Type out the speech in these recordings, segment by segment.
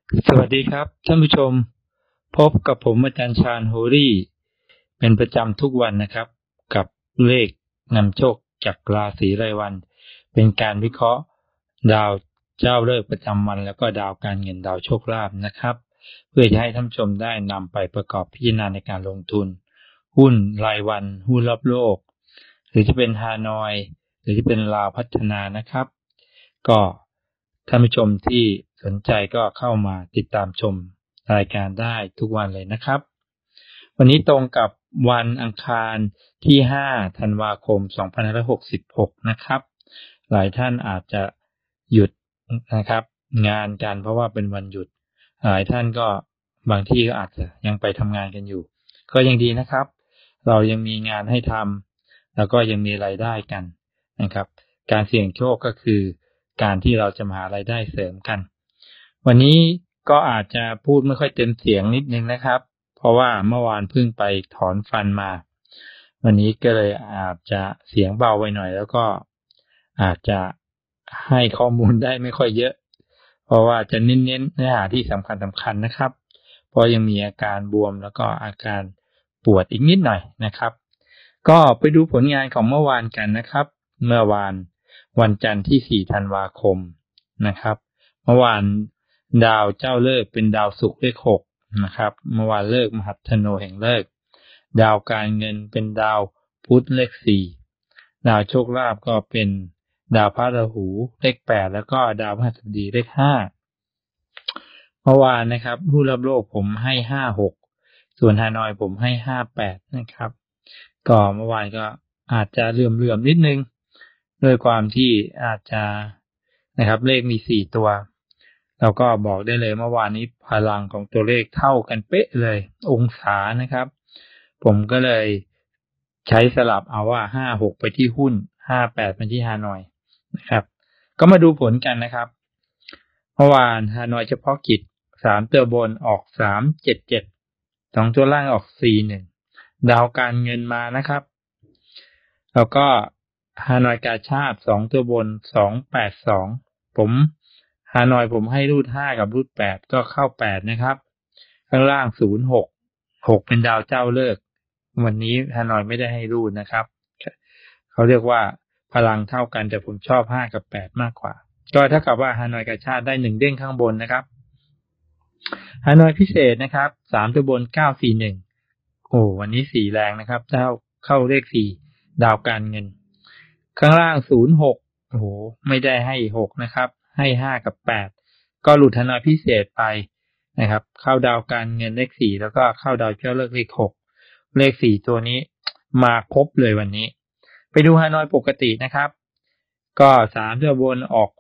สวัสดีครับท่านผู้ชมพบกับผมอาจารย์ชาญโฮรี่เป็นประจำทุกวันนะครับกับเลขนำโชคจากราศีรายวันเป็นการวิเคราะห์ดาวเจ้าฤกษ์ประจำวันแล้วก็ดาวการเงินดาวโชคลาภนะครับเพื่อจะให้ท่านผู้ชมได้นำไปประกอบพิจารณาในการลงทุนหุ้นรายวันหุ้นรอบโลกหรือจะเป็นฮานอยหรือจะเป็นลาวพัฒนานะครับก็ท่านผู้ชมที่สนใจก็เข้ามาติดตามชมรายการได้ทุกวันเลยนะครับวันนี้ตรงกับวันอังคารที่5ธันวาคม2566นะครับหลายท่านอาจจะหยุดนะครับงานกันเพราะว่าเป็นวันหยุดหลายท่านก็บางที่ก็อาจจะยังไปทำงานกันอยู่ก็ยังดีนะครับเรายังมีงานให้ทำแล้วก็ยังมีรายได้กันนะครับการเสี่ยงโชคก็คือการที่เราจะมาหารายได้เสริมกันวันนี้ก็อาจจะพูดไม่ค่อยเต็มเสียงนิดนึงนะครับเพราะว่าเมื่อวานเพิ่งไปถอนฟันมาวันนี้ก็เลยอาจจะเสียงเบาไปหน่อยแล้วก็อาจจะให้ข้อมูลได้ไม่ค่อยเยอะเพราะว่าจะเน้นเนื้อหาที่สำคัญนะครับเพราะยังมีอาการบวมแล้วก็อาการปวดอีกนิดหน่อยนะครับก็ไปดูผลงานของเมื่อวานกันนะครับเมื่อวานวันจันทร์ที่4ธันวาคมนะครับเมื่อวานดาวเจ้าฤกษ์เป็นดาวศุกร์เลข6นะครับเมื่อวานฤกษ์มหัฒโนแห่งฤกษ์ดาวการเงินเป็นดาวพุธเลข4ดาวโชคลาภก็เป็นดาวพระราหูเลข8แล้วก็ดาวพฤหัสบดีเลข5เมื่อวานนะครับหุ้นรอบโลกผมให้56ส่วนฮานอยผมให้58นะครับก็เมื่อวานก็อาจจะเหลื่อมนิดนึงด้วยความที่อาจจะนะครับเลขมี4ตัวเราก็บอกได้เลยเมื่อวานนี้พลังของตัวเลขเท่ากันเป๊ะเลยองศานะครับผมก็เลยใช้สลับเอาว่า56ไปที่หุ้น58ไปที่ฮานอยนะครับก็มาดูผลกันนะครับเมื่อวานฮานอยเฉพาะกิจ3ตัวบนออก377 2ตัวล่างออก41ดาวการเงินมานะครับแล้วก็ฮานอยกาชาติ2ตัวบน282ผมฮานอยผมให้รูด5กับรูด8ก็เข้า8นะครับข้างล่าง06เป็นดาวเจ้าฤกษ์วันนี้ฮานอยไม่ได้ให้รูดนะครับเขาเรียกว่าพลังเท่ากันแต่ผมชอบ5กับ8มากกว่าก็เท่ากับว่าฮานอยกาชาติได้1เด้งข้างบนนะครับฮานอยพิเศษนะครับ3ตัวบน941โอ้วันนี้4แรงนะครับเข้าเลข4ดาวการเงินข้างล่าง06โอ้โหไม่ได้ให้6นะครับให้5กับ8ก็หลุดฮานอยพิเศษไปนะครับเข้าดาวการเงินเลข4แล้วก็เข้าดาวเจ้าฤกษ์เลข6เลข4ตัวนี้มาครบเลยวันนี้ไปดูฮานอยปกตินะครับก็3ตัวบนออก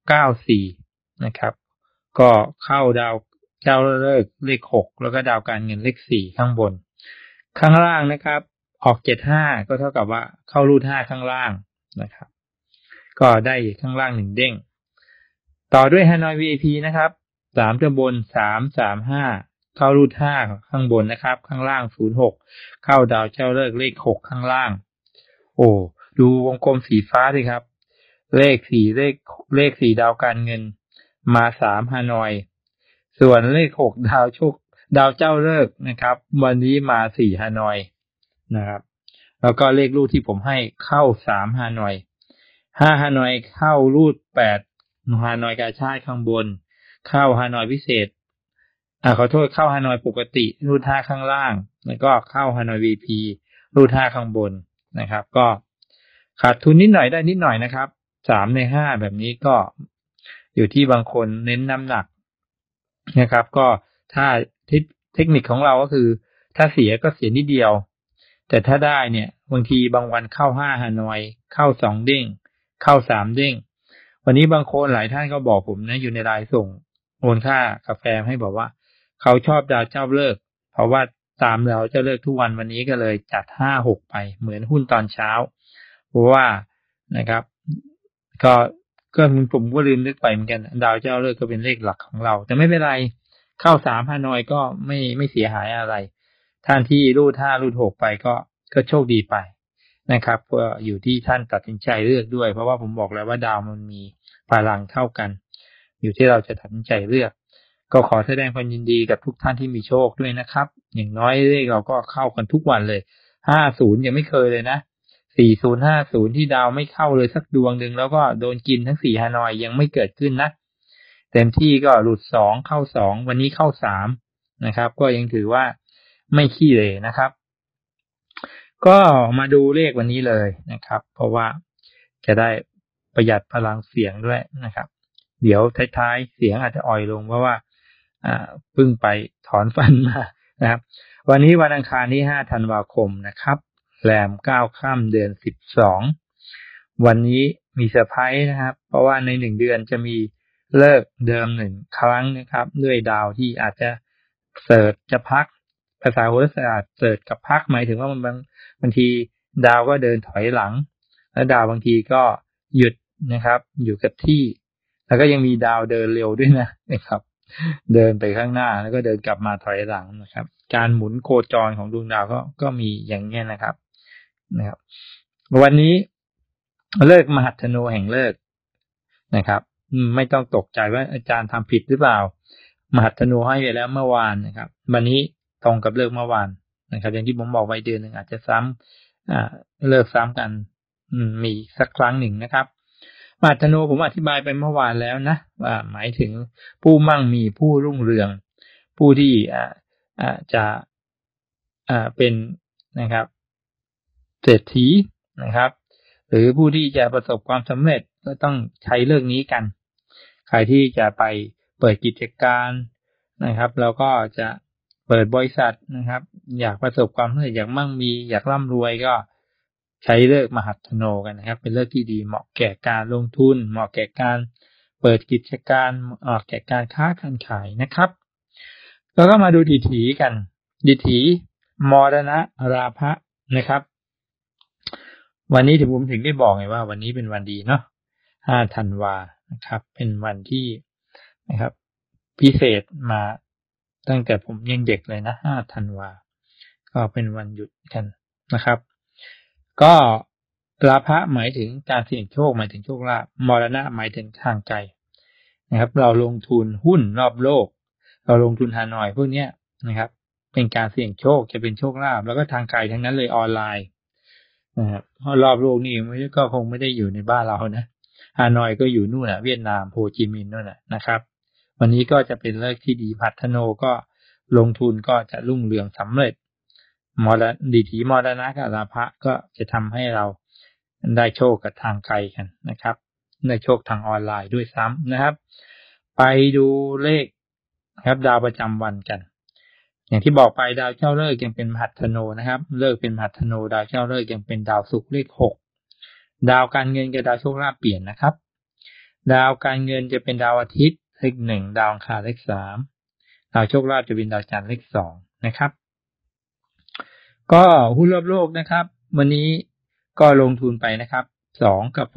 694นะครับก็เข้าดาวเจ้าฤกษ์เลข6แล้วก็ดาวการเงินเลข4ข้างบนข้างล่างนะครับออก75ก็เท่ากับว่าเข้ารูด5ข้างล่างนะครับก็ได้ข้างล่าง1เด้งต่อด้วยฮานอย VIP นะครับ3ตัวบน335เข้ารูด5ข้างบนนะครับข้างล่าง06เข้าดาวเจ้าฤกษ์เลข6ข้างล่างโอ้ดูวงกลมสีฟ้าสิครับเลข4ดาวการเงินมา3ฮานอยส่วนเลข6ดาวเจ้าฤกษ์นะครับวันนี้มา4ฮานอยนะครับแล้วก็เลขรูดที่ผมให้เข้า3ฮานอย5ฮานอยเข้ารูด8ฮานอยกาชาติข้างบนเข้าฮานอยพิเศษขอโทษเข้าฮานอยปกติรูด5ข้างล่างแล้วก็เข้าฮานอย VP รูด5ข้างบนนะครับก็ขาดทุนนิดหน่อยได้นิดหน่อยนะครับ3ใน5แบบนี้ก็อยู่ที่บางคนเน้นน้ำหนักนะครับก็ถ้าเทคนิคของเราก็คือถ้าเสียก็เสียนิดเดียวแต่ถ้าได้เนี่ยบางทีบางวันเข้า5ฮานอยเข้า2เด้งเข้า3เด้งวันนี้บางคนหลายท่านก็บอกผมนะอยู่ในไลน์ส่งโอนค่ากาแฟให้บอกว่าเขาชอบดาวเจ้าฤกษ์เพราะว่าตามดาวเจ้าฤกษ์ทุกวันนี้ก็เลยจัด5-6ไปเหมือนหุ้นตอนเช้าเพราะว่านะครับก็ผมก็ลืมนึกไปเหมือนกันดาวเจ้าฤกษ์ก็เป็นเลขหลักของเราแต่ไม่เป็นไรเข้า3ฮานอยก็ไม่เสียหายอะไรท่านที่รูด5รูด6ไปก็โชคดีไปนะครับก็อยู่ที่ท่านตัดสินใจเลือกด้วยเพราะว่าผมบอกแล้วว่าดาวมันมีพลังเท่ากันอยู่ที่เราจะตัดสินใจเลือกก็ขอแสดงความยินดีกับทุกท่านที่มีโชคด้วยนะครับอย่างน้อยเลขเราก็เข้ากันทุกวันเลย50ยังไม่เคยเลยนะ4050ที่ดาวไม่เข้าเลยสักดวงนึงแล้วก็โดนกินทั้ง4ฮานอยยังไม่เกิดขึ้นนะเต็มที่ก็หลุด2เข้า2วันนี้เข้า3นะครับก็ยังถือว่าไม่ขี้เหร่นะครับก็มาดูเลขวันนี้เลยนะครับเพราะว่าจะได้ประหยัดพลังเสียงด้วยนะครับเดี๋ยวท้ายๆเสียงอาจจะอ่อยลงเพราะว่าเพิ่งไปถอนฟันมานะครับวันนี้วันอังคารที่5ธันวาคมนะครับแรม9ค่ำเดือน12วันนี้มีเซอร์ไพรส์นะครับเพราะว่าใน1เดือนจะมีเลิกเดิม1ครั้งนะครับด้วยดาวที่อาจจะเสิร์ชจะพักภาษาโหราศาสตร์เสิร์ชกับพักหมายถึงว่ามันบางทีดาวก็เดินถอยหลังและดาวบางทีก็หยุดนะครับอยู่กับที่แล้วก็ยังมีดาวเดินเร็วด้วยนะครับเดินไปข้างหน้าแล้วก็เดินกลับมาถอยหลังนะครับการหมุนโคจรของดวงดาวก็มีอย่างนี้นะครับวันนี้เลิกมหัฒนูแห่งเลิกนะครับไม่ต้องตกใจว่าอาจารย์ทำผิดหรือเปล่ามหัฒนูให้ไปแล้วเมื่อวานนะครับวันนี้ตรงกับเลิกเมื่อวานนะครับอย่างที่ผมบอกไว้เดือนนึงอาจจะซ้ำเลิกซ้ำกันมีสักครั้งหนึ่งนะครับมหัฒนูผมอธิบายไปเมื่อวานแล้วนะว่าหมายถึงผู้มั่งมีผู้รุ่งเรืองผู้ที่จะเป็นนะครับเศรษฐีนะครับหรือผู้ที่จะประสบความสำเร็จก็ต้องใช้เรื่องนี้กันใครที่จะไปเปิดกิจการนะครับแล้วก็จะเปิดบริษัทนะครับอยากประสบความสำเร็จอยากมั่งมีอยากร่ำรวยก็ใช้เลิกมหัฒนูกันนะครับเป็นเลิกที่ดีเหมาะแก่การลงทุนเหมาะแก่การเปิดกิจการเหมาะแก่การค้าการขายนะครับแล้วก็มาดูดิถีกันดิถีมรณะราภะนะครับวันนี้ผมถึงได้บอกไงว่าวันนี้เป็นวันดีเนาะ5ธันวานะครับเป็นวันที่นะครับพิเศษมาตั้งแต่ผมยังเด็กเลยนะ5ธันวาก็เป็นวันหยุดกันนะครับก็ราภะหมายถึงการเสี่ยงโชคหมายถึงโชคลาภมรณะหมายถึงทางไกลนะครับเราลงทุนหุ้นรอบโลกเราลงทุนฮานอยพวกนี้นะครับเป็นการเสี่ยงโชคจะเป็นโชคลาภแล้วก็ทางไกลทั้งนั้นเลยออนไลน์นะครับเพราะรอบโลกนี่ไม่ก็คงไม่ได้อยู่ในบ้านเรานะฮานอยก็อยู่นู่นเวียดนามโฮจิมินห์นู่นนะครับวันนี้ก็จะเป็นเลิกที่ดีมหัฒนูก็ลงทุนก็จะรุ่งเรืองสำเร็จดิถีมรณะกับราภะก็จะทำให้เราได้โชคกับทางไกลกันนะครับได้โชคทางออนไลน์ด้วยซ้ำนะครับไปดูเลขครับดาวประจำวันกันอย่างที่บอกไปดาวเจ้าเลิกยังเป็นมหัฒนูนะครับเลิกเป็นมหัฒนูดาวเจ้าเลิกยังเป็นดาวศุกร์เลข6ดาวการเงินกับดาวโชคลาภเปลี่ยนนะครับดาวการเงินจะเป็นดาวอาทิตย์เลข1ดาวอังคารเลข3ดาวโชคลาภจะเป็นดาวจันทร์เลข2นะครับก็หุ้นรอบโลกนะครับวันนี้ก็ลงทุนไปนะครับ2กับ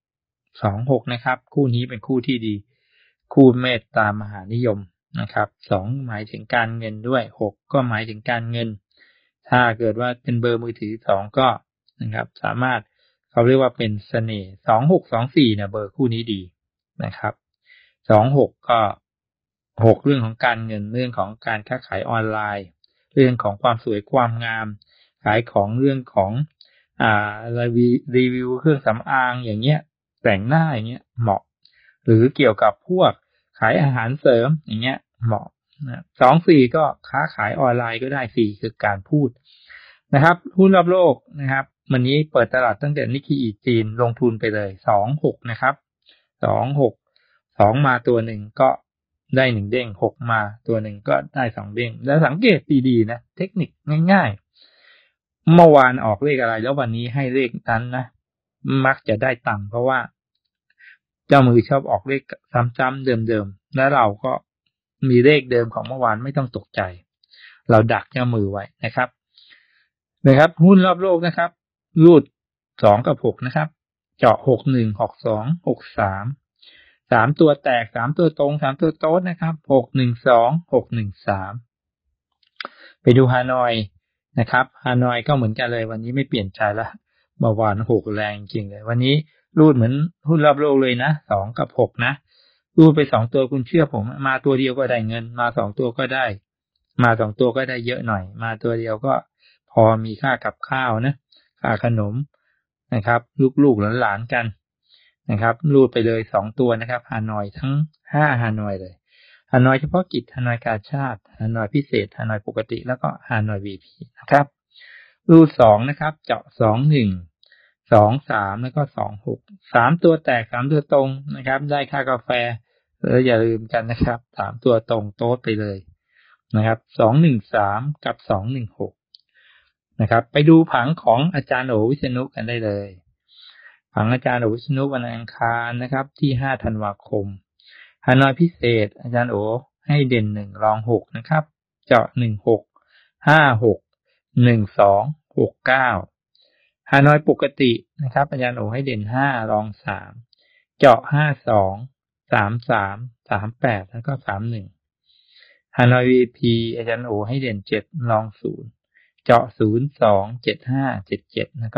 6 2-6นะครับคู่นี้เป็นคู่ที่ดีคู่เมตตามหานิยมนะครับ2หมายถึงการเงินด้วย6ก็หมายถึงการเงินถ้าเกิดว่าเป็นเบอร์มือถือ2ก็นะครับสามารถเขาเรียกว่าเป็นเสน่ห์2624เนี่ยเบอร์คู่นี้ดีนะครับ26ก็6เรื่องของการเงินเรื่องของการค้าขายออนไลน์เรื่องของความสวยความงามขายของเรื่องของรีวิวเครื่องสำอางอย่างเงี้ยแต่งหน้าอย่างเงี้ยเหมาะหรือเกี่ยวกับพวกขายอาหารเสริมอย่างเงี้ยเหมาะนะ2-4ก็ค้าขายออนไลน์ก็ได้4คือการพูดนะครับหุ้นรอบโลกนะครับวันนี้เปิดตลาดตั้งแต่นิกเกอิจีนลงทุนไปเลย26นะครับ26 2มาตัวหนึ่งก็ได้1เด้ง6มาตัวหนึ่งก็ได้2เด้งแล้วสังเกตดีๆนะเทคนิคง่ายๆเมื่อวานออกเลขอะไรแล้ววันนี้ให้เลขนั้นนะมักจะได้ตังค์เพราะว่าเจ้ามือชอบออกเลขซ้ำๆเดิมๆแล้วเราก็มีเลขเดิมของเมื่อวานไม่ต้องตกใจเราดักเจ้ามือไว้นะครับหุ้นรอบโลกนะครับรูด2กับ6นะครับเจาะ61 62 63 3ตัวแตก3ตัวตรง3ตัวโต๊ดนะครับ612 613ไปดูฮานอยนะครับฮานอยก็เหมือนกันเลยวันนี้ไม่เปลี่ยนใจละเมื่อวาน6แรงจริงเลยวันนี้รูดเหมือนหุ้นรอบโลกเลยนะ2กับ6นะรูดไป2 ตัวคุณเชื่อผมมาตัวเดียวก็ได้เงินมา2 ตัวก็ได้มา2 ตัวก็ได้เยอะหน่อยมาตัวเดียวก็พอมีค่ากับข้าวนะค่าขนมนะครับลูกๆหลานๆกันนะครับรูดไปเลย2 ตัวนะครับฮานอยทั้ง5ฮานอยเลยฮานอยเฉพาะกิจฮานอยกาชาดฮานอยพิเศษฮานอยปกติแล้วก็ฮานอย VIP นะครับรูด2นะครับเจาะ21 23แล้วก็26 3 ตัวแตก3 ตัวตรงนะครับได้ค่ากาแฟอย่าลืมกันนะครับ3 ตัวตรงโต๊ดไปเลยนะครับ213กับ216นะครับไปดูผังของอาจารย์โอวิษณุกันได้เลยผังอาจารย์โอวิษณุวันอังคารนะครับที่5ธันวาคมฮานอยพิเศษอาจารย์โอให้เด่น1รอง6นะครับเจาะ16 56 12 69ฮานอยปกตินะครับอาจารย์โอให้เด่น5รอง3เจาะ52 33 38แล้วก็31ฮานอย VIP อาจารย์โอให้เด่น7รอง0เจาะ02 75 77แล้วก็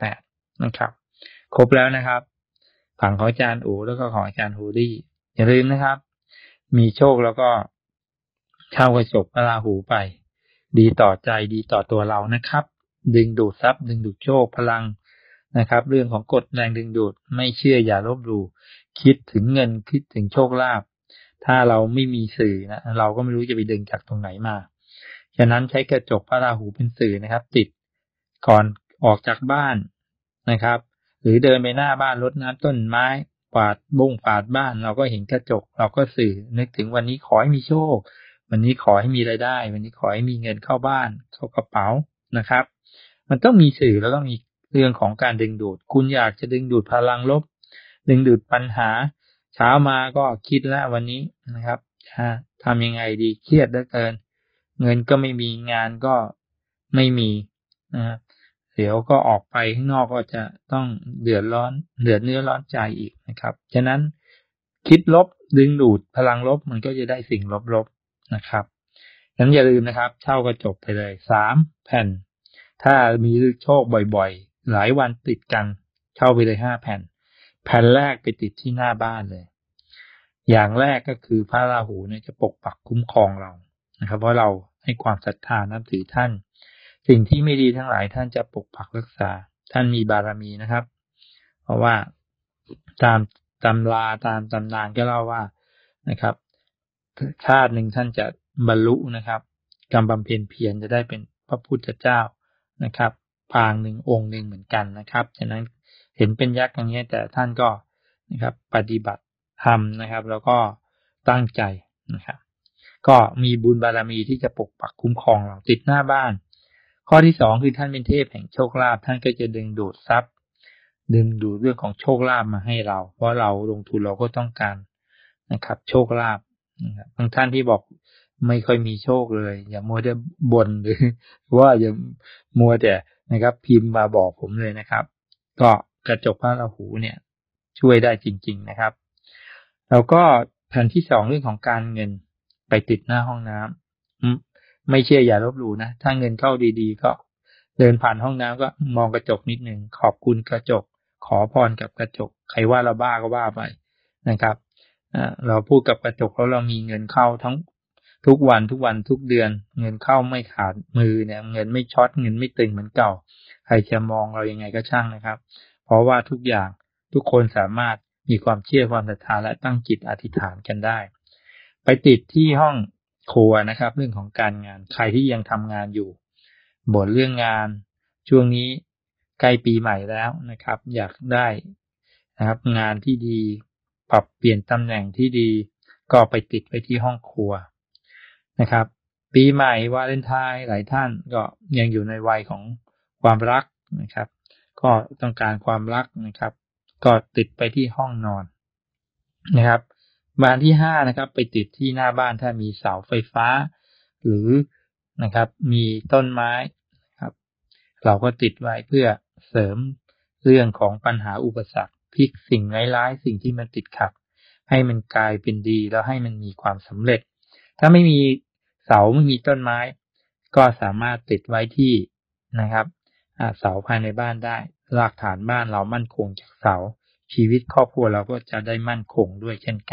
08นะครับครบแล้วนะครับผังของอาจารย์โอแล้วก็ของอาจารย์ฮูรี่อย่าลืมนะครับมีโชคแล้วก็เช่ากระจกพระราหูไปดีต่อใจดีต่อตัวเรานะครับดึงดูดทรัพย์ดึงดูดโชคพลังนะครับเรื่องของกฎแรงดึงดูดไม่เชื่ออย่าลบหลู่คิดถึงเงินคิดถึงโชคลาภถ้าเราไม่มีสื่อนะเราก็ไม่รู้จะไปดึงจากตรงไหนมาฉะนั้นใช้กระจกพระราหูเป็นสื่อนะครับติดก่อนออกจากบ้านนะครับหรือเดินไปหน้าบ้านรดน้ำต้นไม้ฝาดบ้านเราก็เห็นกระจกเราก็สื่อนึกถึงวันนี้ขอให้มีโชควันนี้ขอให้มีรายได้วันนี้ขอให้มีเงินเข้าบ้านเข้ากระเป๋านะครับมันต้องมีสื่อแล้วก็มีเรื่องของการดึงดูดคุณอยากจะดึงดูดพลังลบดึงดูดปัญหาเช้ามาก็คิดแล้ววันนี้นะครับทำยังไงดีเครียดเหลือเกินเงินก็ไม่มีงานก็ไม่มีนะเดี๋ยวก็ออกไปข้างนอกก็จะต้องเดือดเนื้อร้อนใจอีกนะครับฉะนั้นคิดลบดึงดูดพลังลบมันก็จะได้สิ่งลบๆนะครับฉะนั้นอย่าลืมนะครับเช่ากระจกไปเลย3 แผ่นถ้ามีโชคบ่อยๆหลายวันติดกันเช่าไปเลย5 แผ่นแผ่นแรกไปติดที่หน้าบ้านเลยอย่างแรกก็คือพระราหูเนี่ยจะปกปักคุ้มครองเรานะครับเพราะเราให้ความศรัทธานับถือท่านสิ่งที่ไม่ดีทั้งหลายท่านจะปกปักรักษาท่านมีบารมีนะครับเพราะว่าตามตำราตามตำนานก็เล่าว่านะครับชาติหนึ่งท่านจะบรรลุนะครับกรรมบำเพ็ญเพียรจะได้เป็นพระพุทธเจ้านะครับพางหนึ่งองค์หนึ่งเหมือนกันนะครับฉะนั้นเห็นเป็นยักษ์อย่างนี้แต่ท่านก็นะครับปฏิบัติธรรมนะครับแล้วก็ตั้งใจนะครับก็มีบุญบารมีที่จะปกปักคุ้มครองเราติดหน้าบ้านข้อที่2คือท่านเป็นเทพแห่งโชคลาภท่านก็จะดึงดูดทรัพย์ดึงดูดเรื่องของโชคลาภมาให้เราเพราะเราลงทุนเราก็ต้องการนะครับโชคลาภนะครับบางท่านที่บอกไม่ค่อยมีโชคเลยอย่ามัวแต่บ่นหรือว่าอย่ามัวแต่นะครับพิมพ์มาบอกผมเลยนะครับก็กระจกพระราหูเนี่ยช่วยได้จริงๆนะครับแล้วก็แผ่นที่2เรื่องของการเงินไปติดหน้าห้องน้ำไม่เชื่ออย่าลบหลู่นะถ้าเงินเข้าดีๆก็เดินผ่านห้องน้ำก็มองกระจกนิดนึงขอบคุณกระจกขอพรกับกระจกใครว่าเราบ้าก็ว่าไปนะครับเราพูดกับกระจกแล้วเรามีเงินเข้าทั้งทุกวันทุกเดือนเงินเข้าไม่ขาดมือเนี่ยเงินไม่ช็อตเงินไม่ตึงเหมือนเก่าใครจะมองเรายังไงก็ช่างนะครับเพราะว่าทุกอย่างทุกคนสามารถมีความเชื่อความศรัทธาและตั้งจิตอธิษฐานกันได้ไปติดที่ห้องครัวนะครับเรื่องของการงานใครที่ยังทำงานอยู่บ่นเรื่องงานช่วงนี้ใกล้ปีใหม่แล้วนะครับอยากได้นะครับงานที่ดีปรับเปลี่ยนตำแหน่งที่ดีก็ไปติดไว้ที่ห้องครัวนะครับปีใหม่วาเลนไทน์หลายท่านก็ยังอยู่ในวัยของความรักนะครับก็ต้องการความรักนะครับก็ติดไปที่ห้องนอนนะครับบานที่5นะครับไปติดที่หน้าบ้านถ้ามีเสาไฟฟ้าหรือนะครับมีต้นไม้ครับเราก็ติดไว้เพื่อเสริมเรื่องของปัญหาอุปสรรคพลิกสิ่งร้ายๆสิ่งที่มันติดขัดให้มันกลายเป็นดีแล้วให้มันมีความสำเร็จถ้าไม่มีเสาไม่มีต้นไม้ก็สามารถติดไว้ที่นะครับเสาภายในบ้านได้รากฐานบ้านเรามั่นคงจากเสาชีวิตครอบครัวเราก็จะได้มั่นคงด้วยเช่นกัน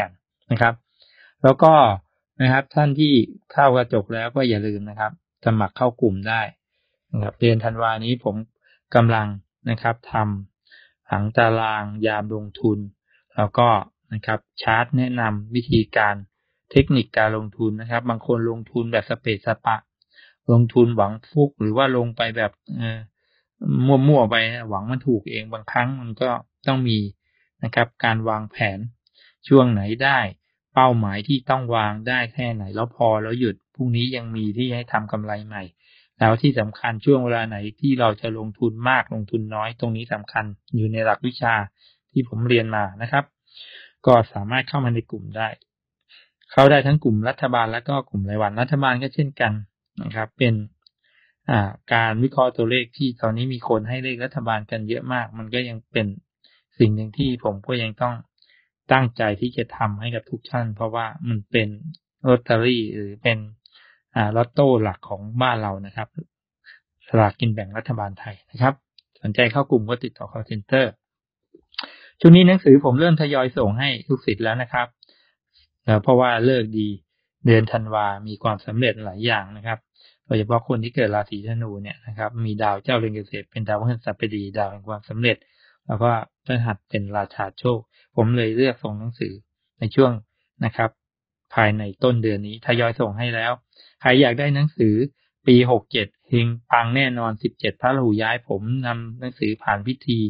นะครับแล้วก็นะครับท่านที่เข้ากระจกแล้วก็อย่าลืมนะครับสมัครเข้ากลุ่มได้นะครับเดือนธันวานี้ผมกำลังนะครับทำผังตารางยามลงทุนแล้วก็นะครับชาร์ตแนะนำวิธีการเทคนิคการลงทุนนะครับบางคนลงทุนแบบสเปซสปะลงทุนหวังฟุกหรือว่าลงไปแบบมั่วๆไปหวังมันถูกเองบางครั้งมันก็ต้องมีนะครับการวางแผนช่วงไหนได้เป้าหมายที่ต้องวางได้แค่ไหนแล้วพอแล้วหยุดพรุ่งนี้ยังมีที่ให้ทำกำไรใหม่แล้วที่สำคัญช่วงเวลาไหนที่เราจะลงทุนมากลงทุนน้อยตรงนี้สำคัญอยู่ในหลักวิชาที่ผมเรียนมานะครับก็สามารถเข้ามาในกลุ่มได้เข้าได้ทั้งกลุ่มรัฐบาลและก็กลุ่มรายวันรัฐบาลก็เช่นกันนะครับเป็นการวิเคราะห์ตัวเลขที่ตอนนี้มีคนให้เลขรัฐบาลกันเยอะมากมันก็ยังเป็นสิ่งหนึ่งที่ผมก็ยังต้องตั้งใจที่จะทำให้กับทุกท่านเพราะว่ามันเป็นลอตเตอรี่หรือเป็นลอตโต้หลักของบ้านเรานะครับสลากกินแบ่งรัฐบาลไทยนะครับสนใจเข้ากลุ่มก็ติดต่อ call center ช่วงนี้หนังสือผมเริ่มทยอยส่งให้ลูกศิษย์แล้วนะครับเพราะว่าเลิกดีเดือนธันวามีความสำเร็จหลายอย่างนะครับโดยเฉพาะคนที่เกิดราศีธนูเนี่ยนะครับมีดาวเจ้าเรือนเกษตรเป็นดาวพฤหัสบดีดาวแห่งความสำเร็จแล้วก็พฤหัสเป็นราชาโชคผมเลยเลือกส่งหนังสือในช่วงนะครับภายในต้นเดือนนี้ทยอยส่งให้แล้วใครอยากได้หนังสือปี67เฮงปังแน่นอน17พระราหูย้ายผมนำหนังสือผ่านพิธี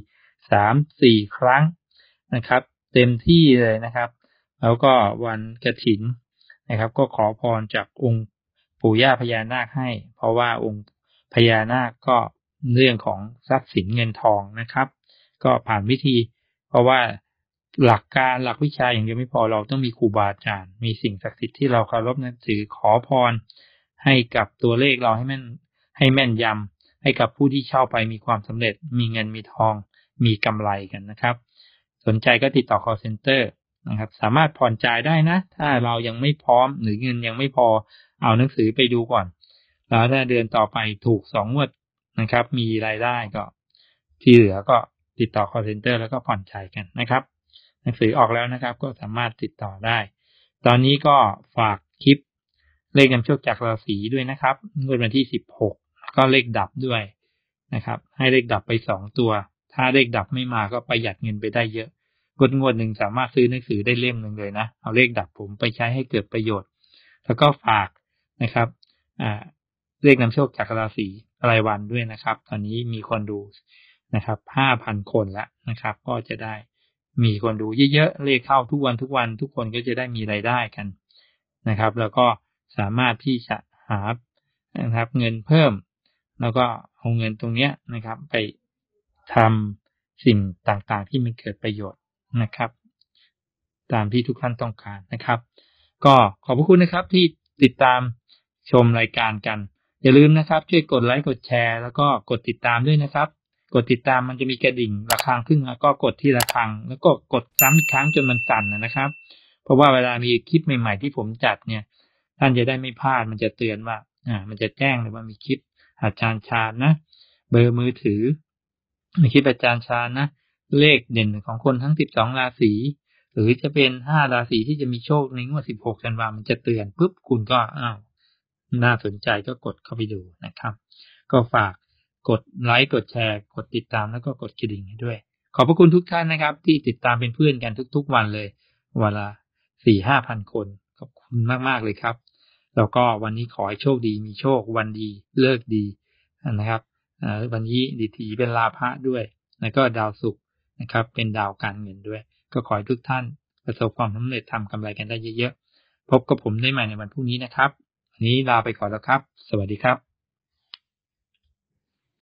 3-4 ครั้งนะครับเต็มที่เลยนะครับแล้วก็วันกฐินนะครับก็ขอพรจากองค์ปู่ย่าพญานาคให้เพราะว่าองค์พญานาคก็เรื่องของทรัพย์สินเงินทองนะครับก็ผ่านพิธีเพราะว่าหลักการหลักวิชาอย่างเดียวไม่พอเราต้องมีครูบาอาจารย์มีสิ่งศักดิ์สิทธิ์ที่เราเคารพนับถือขอพรให้กับตัวเลขเราให้แม่นยำให้กับผู้ที่เช่าไปมีความสำเร็จมีเงินมีทองมีกำไรกันนะครับสนใจก็ติดต่อ call center นะครับสามารถผ่อนจ่ายได้นะถ้าเรายังไม่พร้อมหรือเงินยังไม่พอเอาหนังสือไปดูก่อนแล้วถ้าเดือนต่อไปถูก2 งวดนะครับมีรายได้ก็ที่เหลือก็ติดต่อ call center แล้วก็ผ่อนจ่ายกันนะครับหนังสือออกแล้วนะครับก็สามารถติดต่อได้ตอนนี้ก็ฝากคลิปเลขนำโชคจากราศีด้วยนะครับงวดวันที่16ก็เลขดับด้วยนะครับให้เลขดับไป2 ตัวถ้าเลขดับไม่มาก็ประหยัดเงินไปได้เยอะงวดหนึ่งสามารถซื้อหนังสือได้เล่มนึงเลยนะเอาเลขดับผมไปใช้ให้เกิดประโยชน์แล้วก็ฝากนะครับเลขนำโชคจากราศีรายวันด้วยนะครับตอนนี้มีคนดูนะครับ 5,000 คนแล้วนะครับก็จะได้มีคนดูเยอะๆเลขเข้าทุกวันทุกคนก็จะได้มีรายได้กันนะครับแล้วก็สามารถที่จะหานะครับเงินเพิ่มแล้วก็เอาเงินตรงนี้นะครับไปทำสิ่งต่างๆที่มันเกิดประโยชน์นะครับตามที่ทุกท่านต้องการนะครับก็ขอบพระคุณนะครับที่ติดตามชมรายการกันอย่าลืมนะครับช่วยกดไลค์กดแชร์แล้วก็กดติดตามด้วยนะครับกดติดตามมันจะมีกระดิ่งระฆังขึ้นแล้วก็กดที่ระฆังแล้วก็กดซ้ำอีกครั้งจนมันสั่นนะครับเพราะว่าเวลามีคลิปใหม่ๆที่ผมจัดเนี่ยท่านจะได้ไม่พลาดมันจะเตือนว่ามันจะแจ้งเลยว่ามีคลิปอาจารย์ชาญนะเบอร์มือถือมีคลิปอาจารย์ชาญนะเลขเด่นของคนทั้ง12ราศีหรือจะเป็น5ราศีที่จะมีโชคในงวด16ธันวาคมมันจะเตือนปุ๊บคุณก็น่าสนใจก็กดเข้าไปดูนะครับก็ฝากกดไลค์กดแชร์กดติดตามแล้วก็กดกระดิ่งให้ด้วยขอบพระคุณทุกท่านนะครับที่ติดตามเป็นเพื่อนกันทุกๆวันเลยวันละ 4-5,000 คนขอบคุณมากๆเลยครับแล้วก็วันนี้ขอให้โชคดีมีโชควันดีเลิกดีนะครับวันนี้ดิถีเป็นลาภะด้วยแล้วก็ดาวศุกร์นะครับเป็นดาวการเงินด้วยก็ขอให้ทุกท่านประสบความสำเร็จทำกำไรกันได้เยอะๆพบกับผมได้ใหม่ในวันพรุ่งนี้นะครับวันนี้ลาไปก่อนแล้วครับสวัสดีครับ